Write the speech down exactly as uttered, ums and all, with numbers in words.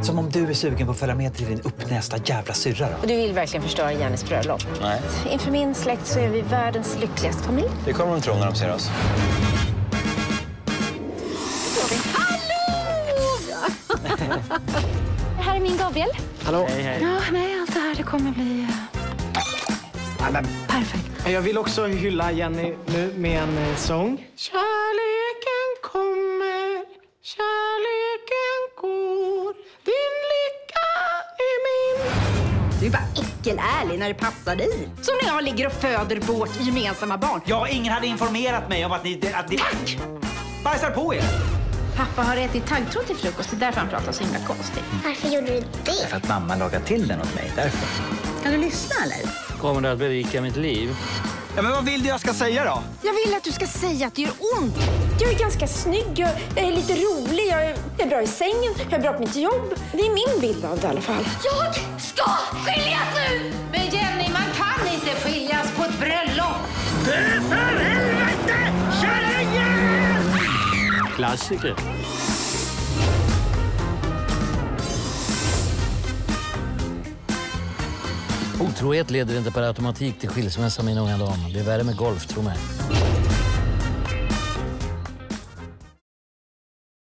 Som om du är sugen på att följa med till din uppnästa jävla syrra då. Och du vill verkligen förstöra Jennys bröllop? Nej. Inför min släkt så är vi världens lyckligaste familj. Det kommer de tro när de ser oss. Hallå! Det här är min Gabriel. Hallå. Hej, hej. Ja, nej, allt det här det kommer bli... Ja, men... perfekt. Jag vill också hylla Jenny nu med en eh, sång. Kärleken kommer, kärleken går, din lycka är min. Du är bara äckelärlig när det passar dig. Som när jag ligger och föder vårt gemensamma barn. Ja, ingen hade informerat mig om att ni... Att ni... Tack! Bajsar på er! Pappa har ätit taggtråd till frukost, det är därför han pratar så himla konstigt. Varför gjorde du det? För att mamma lagade till den åt mig, därför. Kan du lyssna eller? Kommer det att berika mitt liv? Ja, men vad vill du jag ska säga då? Jag vill att du ska säga att det gör ont. Jag är ganska snygg, jag är lite rolig, jag är, jag är bra i sängen, jag är bra på mitt jobb. Det är min bild av det i alla fall. Jag ska skiljas nu! Men Jenny, man kan inte skiljas på ett bröllop. Du för helvete! Kärleken! Klassiker. Otrohet leder inte per automatik till skilsmässa, min unga dam. Det är värre med golf, tro mig.